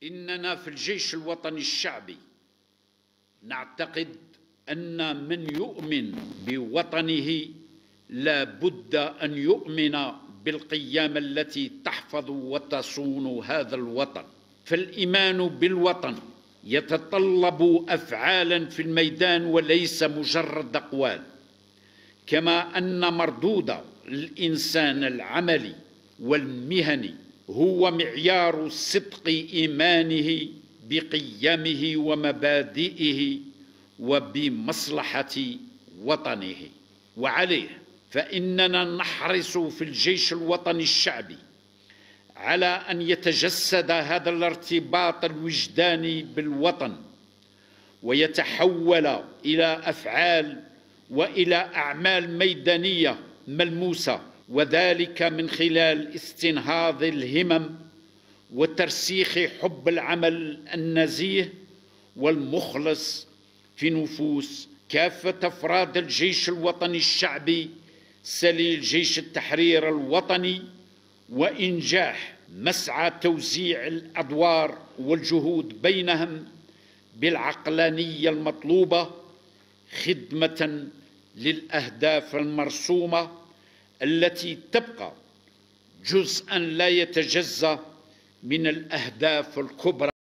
إننا في الجيش الوطني الشعبي نعتقد أن من يؤمن بوطنه لا بد أن يؤمن بالقيم التي تحفظ وتصون هذا الوطن. فالإيمان بالوطن يتطلب أفعالا في الميدان وليس مجرد أقوال، كما أن مردود الإنسان العملي والمهني هو معيار صدق إيمانه بقيمه ومبادئه وبمصلحة وطنه. وعليه فإننا نحرص في الجيش الوطني الشعبي على أن يتجسد هذا الارتباط الوجداني بالوطن ويتحول إلى أفعال وإلى أعمال ميدانية ملموسة، وذلك من خلال استنهاض الهمم وترسيخ حب العمل النزيه والمخلص في نفوس كافة أفراد الجيش الوطني الشعبي سليل جيش التحرير الوطني، وإنجاح مسعى توزيع الأدوار والجهود بينهم بالعقلانية المطلوبة خدمة للأهداف المرسومة التي تبقى جزءاً لا يتجزأ من الأهداف الكبرى.